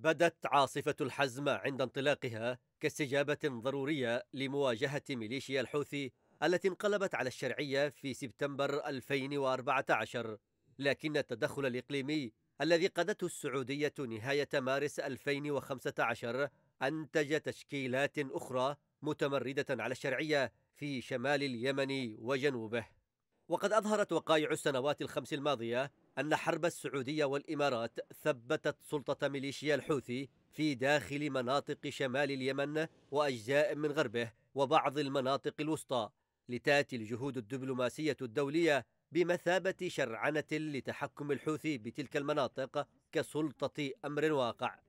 بدت عاصفة الحزم عند انطلاقها كاستجابة ضرورية لمواجهة ميليشيا الحوثي التي انقلبت على الشرعية في سبتمبر 2014، لكن التدخل الإقليمي الذي قادته السعودية نهاية مارس 2015 أنتج تشكيلات أخرى متمردة على الشرعية في شمال اليمن وجنوبه. وقد أظهرت وقائع السنوات الخمس الماضية أن حرب السعودية والإمارات ثبتت سلطة ميليشيا الحوثي في داخل مناطق شمال اليمن وأجزاء من غربه وبعض المناطق الوسطى، لتأتي الجهود الدبلوماسية الدولية بمثابة شرعنة لتحكم الحوثي بتلك المناطق كسلطة أمر واقع.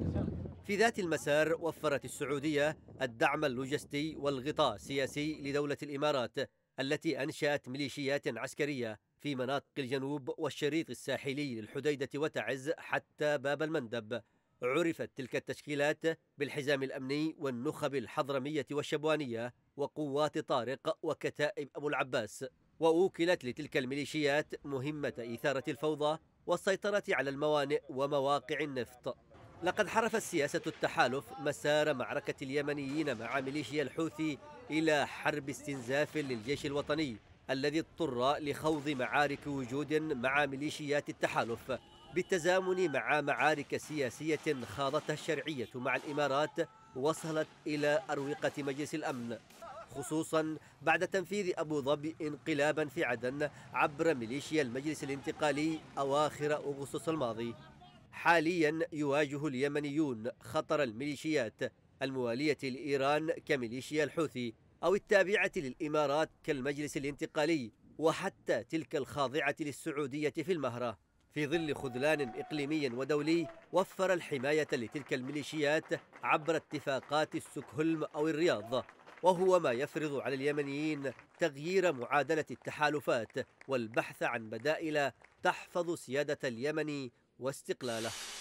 في ذات المسار وفرت السعودية الدعم اللوجستي والغطاء السياسي لدولة الإمارات التي أنشأت ميليشيات عسكرية في مناطق الجنوب والشريط الساحلي للحديدة وتعز حتى باب المندب. عرفت تلك التشكيلات بالحزام الأمني والنخب الحضرمية والشبوانية وقوات طارق وكتائب أبو العباس، وأوكلت لتلك الميليشيات مهمة إثارة الفوضى والسيطرة على الموانئ ومواقع النفط. لقد حرفت سياسة التحالف مسار معركة اليمنيين مع ميليشيا الحوثي إلى حرب استنزاف للجيش الوطني الذي اضطر لخوض معارك وجود مع ميليشيات التحالف، بالتزامن مع معارك سياسية خاضتها الشرعية مع الإمارات وصلت إلى أروقة مجلس الأمن، خصوصا بعد تنفيذ أبو ظبي انقلابا في عدن عبر ميليشيا المجلس الانتقالي أواخر أغسطس الماضي. حاليا يواجه اليمنيون خطر الميليشيات الموالية لإيران كميليشيا الحوثي أو التابعة للإمارات كالمجلس الانتقالي، وحتى تلك الخاضعة للسعودية في المهرة، في ظل خذلان إقليمي ودولي وفر الحماية لتلك الميليشيات عبر اتفاقات ستوكهولم أو الرياض، وهو ما يفرض على اليمنيين تغيير معادلة التحالفات والبحث عن بدائل تحفظ سيادة اليمن واستقلاله.